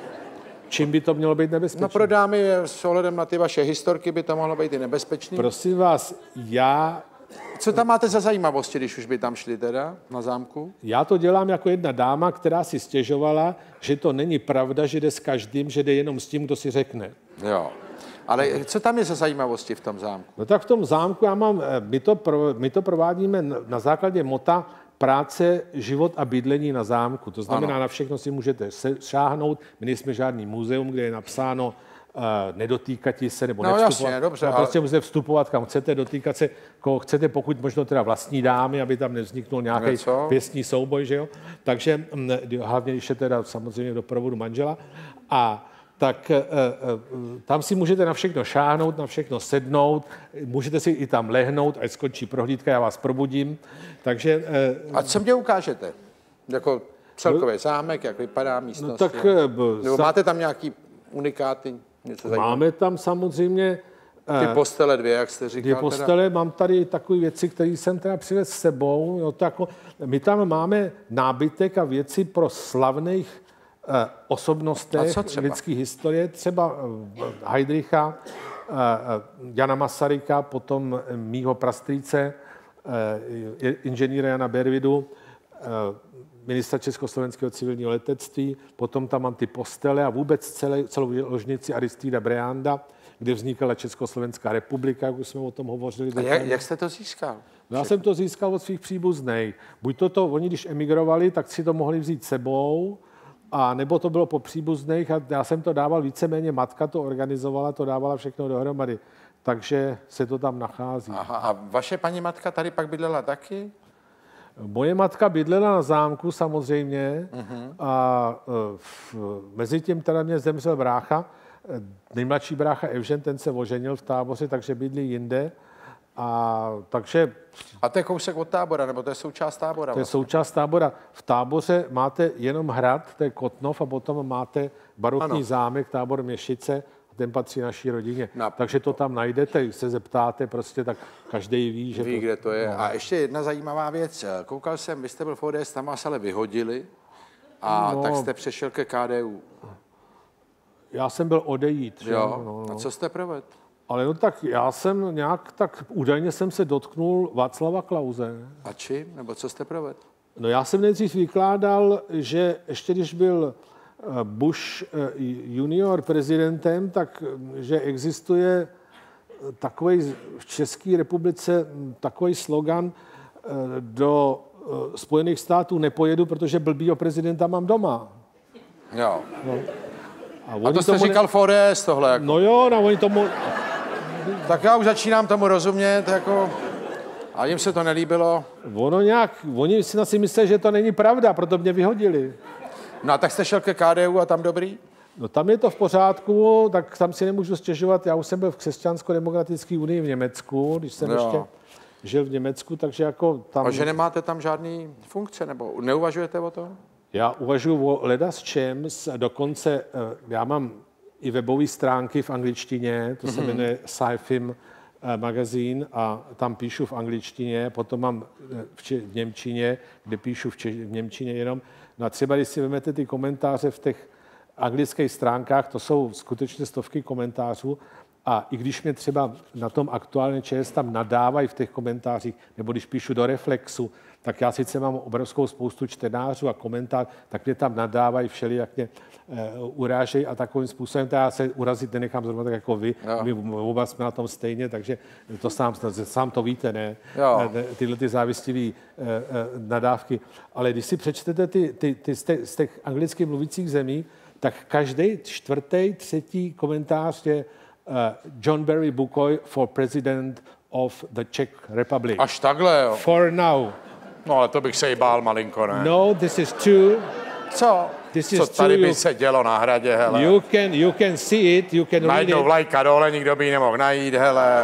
Čím by to mělo být nebezpečné? No pro dámy s ohledem na ty vaše historky by to mohlo být i nebezpečné. Prosím vás, já... Co tam máte za zajímavosti, když už by tam šli teda na zámku? Já to dělám jako jedna dáma, která si stěžovala, že to není pravda, že jde s každým, že jde jenom s tím, kdo si řekne. Jo. Ale co tam je za zajímavosti v tom zámku? No tak v tom zámku já mám, my to, pro, my to provádíme na základě mota práce, život a bydlení na zámku. To znamená, ano. Na všechno si můžete šáhnout. My nejsme žádný muzeum, kde je napsáno uh, nedotýkati se nebo no, nevstupovat. Jasně, dobře, no, ale... Prostě můžete vstupovat, kam chcete, dotýkat se, koho chcete, pokud možno teda vlastní dámy, aby tam nevzniknul nějaký pěstní souboj, že jo? Takže hlavně, když je teda samozřejmě v doprovodu manžela. A tak e, e, tam si můžete na všechno šáhnout, na všechno sednout, můžete si i tam lehnout, až skončí prohlídka, já vás probudím. Takže... E, a co mě ukážete? Jako celkový no, zámek, jak vypadá místnost? No tak, nebo za... máte tam nějaký unikáty? Něco máme tam samozřejmě... Ty postele dvě, jak jste říkal. Ty postele, teda? Mám tady takové věci, které jsem teda přivez s sebou. Jo, to jako, my tam máme nábytek a věci pro slavných osobnostech lidské historie, třeba Heydricha, Jana Masaryka, potom mýho prastrýce, inženýra Jana Bervidu, ministra Československého civilního letectví, potom tam mám ty postele a vůbec celé, celou ložnici Aristida Breanda, kde vznikala Československá republika, jak už jsme o tom hovořili. A jak, jak jste to získal? No, já jsem to získal od svých příbuzných. Buď to, to oni, když emigrovali, tak si to mohli vzít sebou, a nebo to bylo po příbuzných a já jsem to dával víceméně, matka to organizovala, to dávala všechno dohromady. Takže se to tam nachází. Aha, a vaše paní matka tady pak bydlela taky? Moje matka bydlela na zámku samozřejmě uh-huh. a v, mezi tím teda mě zemřel brácha, nejmladší brácha Evžen, ten se oženil v Táboře, takže bydlí jinde. A takže... A to je kousek od Tábora, nebo to je součást Tábora? To je součást Tábora. V Táboře máte jenom hrad, to je Kotnov, a potom máte barokní ano. zámek, Tábor Měšice, a ten patří naší rodině. No. Takže to tam najdete, se zeptáte, prostě tak každý ví, že ví, to... kde to je. No. A ještě jedna zajímavá věc. Koukal jsem, vy jste byl v O D S, tam vás ale vyhodili a no. tak jste přešel ke K D U. Já jsem byl odejít. Jo. No, no. A co jste provedl? Ale no tak já jsem nějak, tak údajně jsem se dotknul Václava Klause. A čím? Nebo co jste provedl? No já jsem nejdřív vykládal, že ještě když byl Bush junior prezidentem, tak že existuje takový v České republice takový slogan do Spojených států nepojedu, protože blbýho prezidenta mám doma. Jo. No. A, a to jste říkal ne... v O D S tohle? Jako. No jo, no oni tomu... Tak já už začínám tomu rozumět, jako... A jim se to nelíbilo. Ono nějak, oni si asi mysleli, že to není pravda, proto mě vyhodili. No a tak jste šel ke K D U a tam dobrý? No tam je to v pořádku, tak tam si nemůžu stěžovat. Já už jsem byl v Křesťansko-demokratické unii v Německu, když jsem no. ještě žil v Německu, takže jako tam... A že nemáte tam žádný funkce, nebo neuvažujete o tom? Já uvažuji o ledas čems, dokonce já mám i webové stránky v angličtině, to se jmenuje Sci-Film magazín a tam píšu v angličtině, potom mám v, če- v němčině, kde píšu v, če- v němčině jenom. No a třeba, když si vezmete ty komentáře v těch anglických stránkách, to jsou skutečně stovky komentářů a i když mě třeba na tom aktuálně ČS tam nadávají v těch komentářích, nebo když píšu do Reflexu, tak já sice mám obrovskou spoustu čtenářů a komentářů, tak mě tam nadávají všeli, jak mě e, urážejí a takovým způsobem, to já se urazit nenechám zrovna tak jako vy. No. My oba jsme na tom stejně, takže to sám, sám to víte, ne? E, tyhle ty závistivé e, e, nadávky. Ale když si přečtete ty, ty, ty z, těch, z těch anglicky mluvících zemí, tak každý čtvrtý, třetí komentář je uh, John Barry Bukoy for president of the Czech Republic. Až takhle, jo. For now. No, ale to bych se jí bál malinko, ne? No, this is true. Co? This Co is tady true. by se dělo na hradě, hele? You can, you can see it, you can read Najednou it. vlajka dole, nikdo by ji nemohl najít, hele.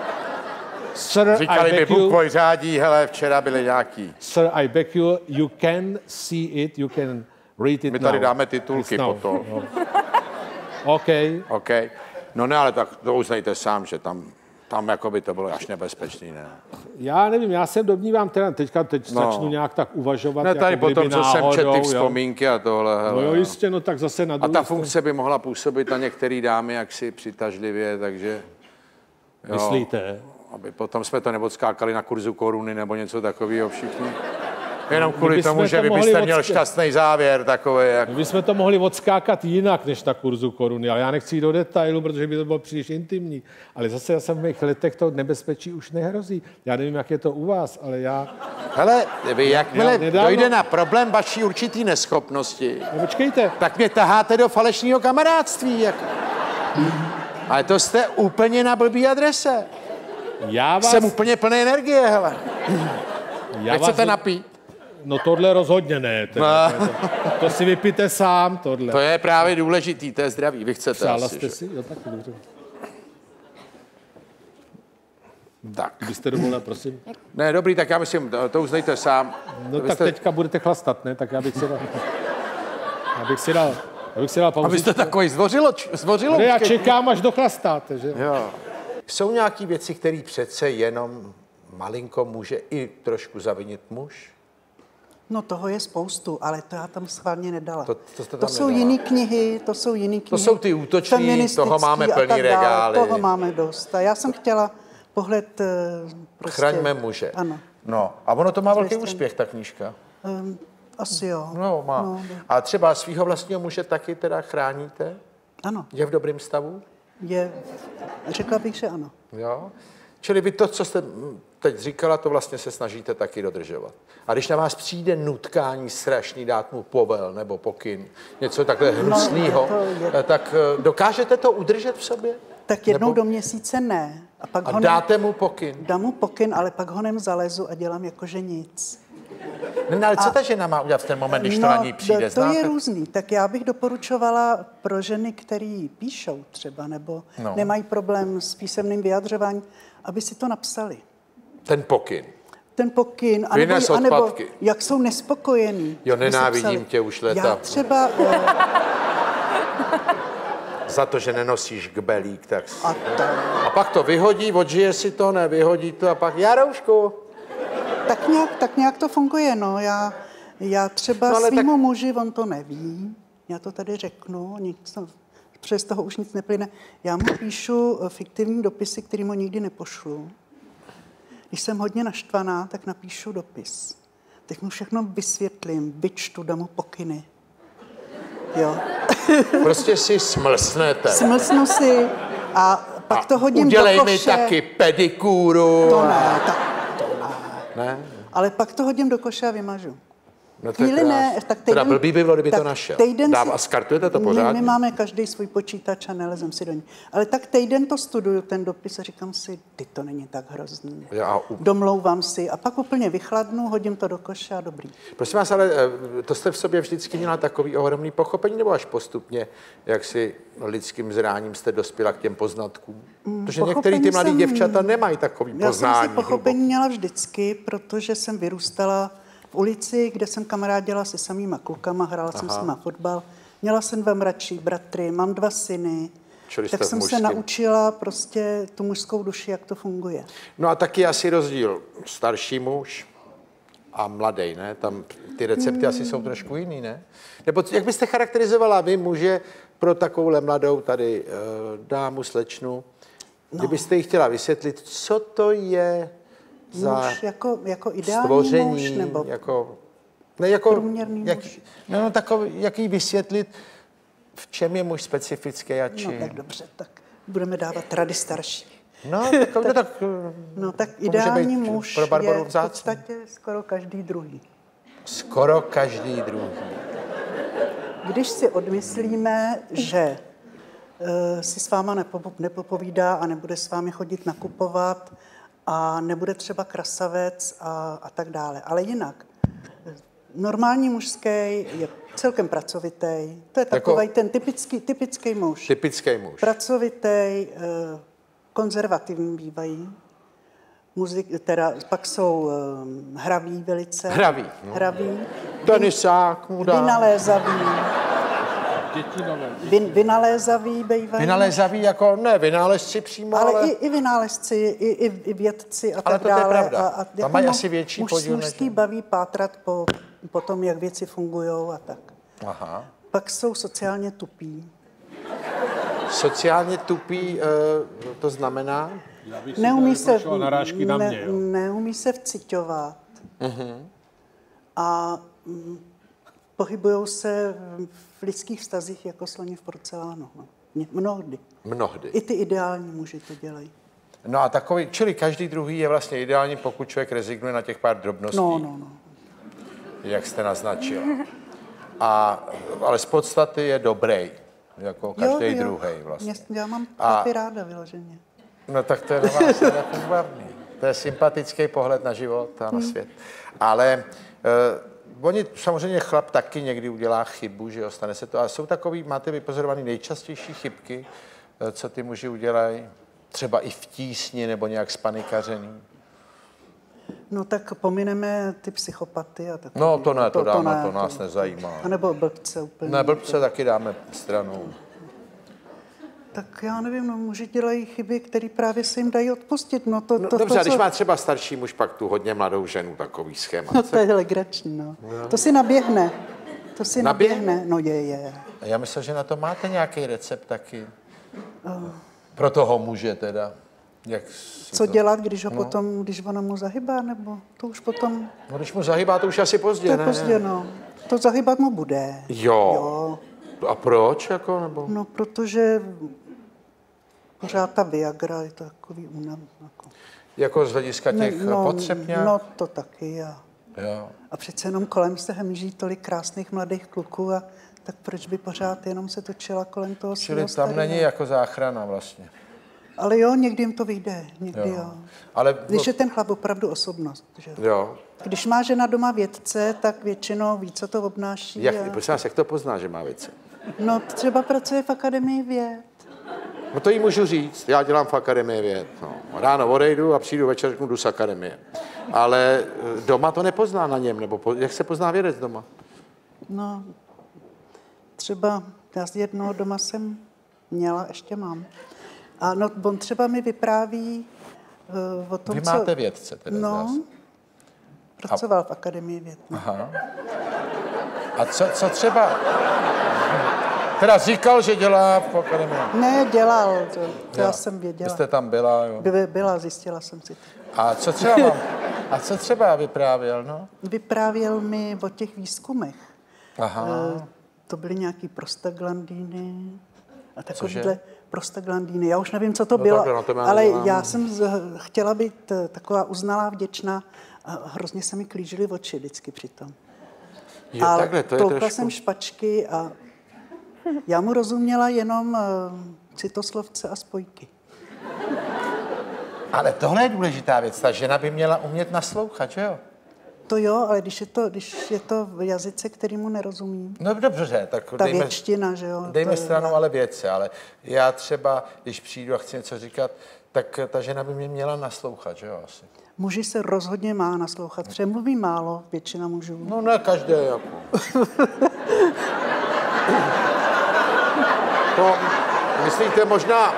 Sir, Říkali I mi, beg you, Bukvoj řádí, hele, včera byli nějaký. Sir, I beg you, you can see it, you can read it My tady now. dáme titulky It's now. potom. No. OK. OK. No ne, ale tak to uznejte sám, že tam, tam jako by to bylo až nebezpečný, ne? Já nevím, já se domnívám, teda teďka teď No. začnu nějak tak uvažovat. Ne, tady jako potom, co jsem četl ty vzpomínky a tohle. No jo, jistě, no tak zase na A druhou ta stranu. funkce by mohla působit na některé dámy jaksi přitažlivě, takže... Jo, Myslíte? aby potom jsme to neodskákali na kurzu koruny nebo něco takového všichni. Jenom kvůli My tomu, bychom že to vy mohli byste měl odsk- šťastný závěr takový, jak... My bychom to mohli odskákat jinak, než na kurzu koruny, ale já nechci jít do detailu, protože by to bylo příliš intimní. Ale zase já jsem v mých letech to nebezpečí už nehrozí. Já nevím, jak je to u vás, ale já... Hele, vy jakmile nedávno- dojde na problém vaší určitý neschopnosti, No počkejte, tak mě taháte do falešného kamarádství. Jako. Ale to jste úplně na blbý adrese. já vás... Jsem úplně plný energie, hele. já Nechcete vás... napít? No tohle rozhodně ne. Teda. No. To, to si vypijte sám, tohle. To je právě důležitý, to je zdraví. Vy chcete Přála asi, jste že? si? Jo, tak dobře. Tak. Kdybyste dovolila, prosím. Ne, dobrý, tak já myslím, to, to uznejte sám. No Vy tak jste, teďka budete chlastat, ne? Tak já bych si dal... Já bych si dal... Já bych si dal pauzičku. Abyste takový zdvořilo, zdvořilo. Ne, já čekám, až dochlastáte, že? Jo. Jsou nějaké věci, které přece jenom malinko může i trošku zavinit muž? No toho je spoustu, ale to já tam schválně nedala. To- to jste tam to jsou nedala. jiné knihy, to jsou jiné knihy. jsou ty útočný, feministický toho máme a plný tak dále, regály. Toho máme dost. A já jsem chtěla pohled eh, prostě... Chraňme muže. Ano. No, a ono to má velký strany. úspěch, ta knížka. Um, asi jo. No, má. No, A třeba svého vlastního muže taky teda chráníte? ano. Je v dobrém stavu? je, řekla bych, že ano. Jo? Čili vy to, co jste teď říkala, to vlastně se snažíte taky dodržovat. A když na vás přijde nutkání strašný dát mu povel nebo pokyn, něco takhle hnusného, no, tak dokážete to udržet v sobě? Tak jednou nebo... do měsíce ne. A, pak a ho dáte mu pokyn? Dám mu pokyn, ale pak ho nem zalezu a dělám jakože nic. No, ale co a, ta žena má udělat v ten moment, když no, to na ní přijde? To Znáte? je různý. Tak já bych doporučovala pro ženy, které píšou třeba, nebo no. nemají problém s písemným vyjadřováním, aby si to napsali. Ten pokyn. Ten pokyn, anebo, anebo jak jsou nespokojení. Jo, nenávidím tě už leta. Já třeba... Za to, že nenosíš kbelík, tak... A, to... a pak to vyhodí, odžije si to, nevyhodí to a pak Jaroušku. Tak nějak, tak nějak to funguje, no. Já, já třeba no, svýmu tak... muži, on to neví, já to tady řeknu, nic, přes toho už nic neplyne. Já mu píšu fiktivní dopisy, který mu nikdy nepošlu. Když jsem hodně naštvaná, tak napíšu dopis. Teď mu všechno vysvětlím, vyčtu, dám mu pokyny. Jo. Prostě si smlsnete. Smlsnu si a pak a to hodím udělej do koše. mi taky pedikúru. To ne, tak to ne. ne. Ale pak to hodím do koše a vymažu. No Chvíli ne, tak týden, teda blbý by bylo, kdyby to našel. Dám, a skartujete to pořád? My, my máme každý svůj počítač a nelezem si do ní. Ale tak týden to studuju, ten dopis, a říkám si, ty to není tak hrozný. Já, u... Domlouvám si a pak úplně vychladnu, hodím to do koše a dobrý. Prosím vás, ale to jste v sobě vždycky měla takový ohromný pochopení, nebo až postupně, jak si lidským zráním jste dospěla k těm poznatkům? Protože některý ty mladý jsem, děvčata nemají takový já poznání. Já jsem si pochopení hluboký. Měla vždycky, protože jsem vyrůstala v ulici, kde jsem kamarádila se samýma klukama, hrála Aha. jsem s nima fotbal. Měla jsem dva mladší bratry, mám dva syny. Čili tak jsem mužským. se naučila prostě tu mužskou duši, jak to funguje. No a taky asi rozdíl starší muž a mladý, ne? Tam ty recepty hmm. asi jsou trošku jiný, ne? Nebo jak byste charakterizovala vy muže pro takovouhle mladou tady uh, dámu, slečnu? No. Kdybyste jí chtěla vysvětlit, co to je za muž jako, jako ideální stvoření, muž, nebo jako, ne, jako, průměrný jak, muž? No, no takový, jak jí vysvětlit, v čem je muž specifický a či... No tak dobře, tak budeme dávat rady starší. No, tak, no, tak, no, tak ideální muž pro Barboru je v podstatě skoro každý druhý. Skoro každý druhý. Když si odmyslíme, že uh, si s váma nepo, nepopovídá a nebude s vámi chodit nakupovat a nebude třeba krasavec a, a tak dále. Ale jinak, normální mužský je celkem pracovitý. To je takový jako ten typický, typický muž. Typický muž. Pracovitý, konzervativní bývají. Muzik, teda pak jsou hraví velice. Hraví. No. Hraví. Tenisák mu dá. Vynalézavý. Vy, vynalézavý bývají. Vynalézavý jako, ne vynálezci přímo, ale... Ale i, i vynálezci, i, i, i vědci a ale tak dále. Ale to je pravda. A, a tam mají asi větší muž, podíl. Mužský než... baví pátrat po, po tom, jak věci fungují a tak. Aha. Pak jsou sociálně tupí. Sociálně tupí, to znamená? Neumí se, narážky na mě, ne, neumí se vciťovat. Uh-huh. A mm, pohybují se v lidských vztazích jako sloni v porcelánu. Mnohdy. Mnohdy. I ty ideální muži to dělají. No a takový, čili každý druhý je vlastně ideální, pokud člověk rezignuje na těch pár drobností. No, no, no. Jak jste naznačil. A, ale z podstaty je dobrý, jako každý druhý vlastně. Já mám chlapy ráda vyloženě. No tak to je na vás nevýborný. To je sympatický pohled na život a na svět. Ale uh, oni samozřejmě chlap taky někdy udělá chybu, že jo, stane se to. A jsou takový, máte vypozorovaný nejčastější chybky, uh, co ty muži udělají? Třeba i v tísni nebo nějak spanikařený? No tak pomineme ty psychopaty a tak. No to ne, to, to dáme, to, ne, to nás to nezajímá. A nebo blbce úplně. Ne, blbce to... taky dáme stranou. Tak já nevím, no muži dělají chyby, které právě se jim dají odpustit. No to, no, to, dobře, to, a když co... má třeba starší muž pak tu hodně mladou ženu, takový schémat. No to je legrační, no. no. To si naběhne. To si naběhne. naběhne. No je, je. A já myslím, že na to máte nějaký recept taky. Oh. Pro toho muže teda. Jak co to... dělat, když ho no. potom, když ona mu zahybá, nebo to už potom... No když mu zahybá, to už asi pozdě, to je ne? pozdě, no. To zahybat mu bude. Jo. jo. A proč, jako, nebo? No, protože pořád ta Viagra, je to takový únav. Jako. Jako z hlediska těch no, potřeb nějak? No to taky. A, jo. a přece jenom kolem se hemží tolik krásných mladých kluků a tak proč by pořád jenom se točila kolem toho Čili svého tam starého? není jako záchrana vlastně. Ale jo, někdy jim to vyjde, někdy jo. jo. Ale... Když je ten chlap opravdu osobnost. Že? Jo. Když má žena doma vědce, tak většinou ví, co to obnáší. Jak, a... prosím vás, jak to pozná, že má vědce? No třeba pracuje v Akademii věd. No to jí můžu říct, já dělám v Akademii věd. No. Ráno odejdu a přijdu večer, řeknu, jdu z akademie. Ale doma to nepozná na něm, nebo po, jak se pozná vědec doma? No, třeba já z jednoho doma jsem měla, ještě mám. A no, on třeba mi vypráví uh, o tom, Vy co... máte vědce teda No, zase. pracoval a... v Akademii věd. No. Aha. A co, co třeba... Teda říkal, že dělá v Akademii. Ne, dělal, to, to já. já jsem věděla. Vy jste tam byla, jo. By, byla, zjistila jsem si to. A co třeba mám? A co třeba vyprávěl, no? Vyprávěl mi o těch výzkumech. Aha. E, to byly nějaký prostaglandíny a takovýhle prostaglandíny. Já už nevím, co to no bylo, takhle, no to ale nedělám. já jsem z, chtěla být taková uznalá, vděčná a hrozně se mi klížily oči vždycky přitom. Jo, ale takhle, to je tloukla trošku... jsem špačky a já mu rozuměla jenom uh, citoslovce a spojky. Ale tohle je důležitá věc. Ta žena by měla umět naslouchat, že jo? To jo, ale když je to, když je to v jazyce, kterýmu nerozumím. No dobře, tak ta dejme, větština, že jo. Dejme to stranou je... ale vědce, ale já třeba, když přijdu a chci něco říkat, tak ta žena by mě měla naslouchat, že jo, asi. Muži se rozhodně má naslouchat. Přemluví málo, většina mužů. No ne, každý jako. To myslíte možná...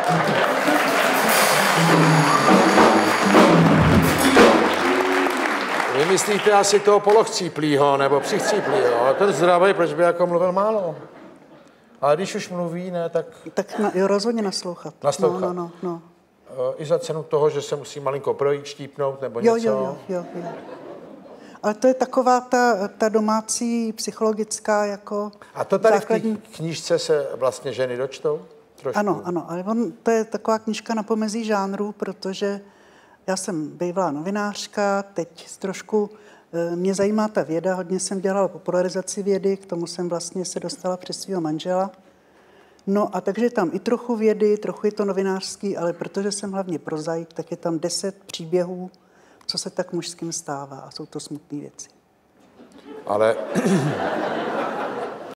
Vy myslíte asi toho polochcíplýho nebo přichcíplýho, ale ten zdravý, proč by jako mluvil málo? Ale když už mluví, ne, tak... Tak na, jo, rozhodně naslouchat. Naslouchat. No, no, no, no. I za cenu toho, že se musí malinko projít, štípnout nebo jo, něco. Jo, jo, jo, jo. Ale to je taková ta, ta domácí psychologická jako A to tady základní... v té knížce se vlastně ženy dočtou? Trošku. Ano, ano, ale on, to je taková knížka na pomezí žánrů, protože já jsem bývalá novinářka, teď trošku mě zajímá ta věda, hodně jsem dělala popularizaci vědy, k tomu jsem vlastně se dostala přes svého manžela. No a takže tam i trochu vědy, trochu je to novinářský, ale protože jsem hlavně prozaik, tak je tam deset příběhů, co se tak mužským stává a jsou to smutné věci. Ale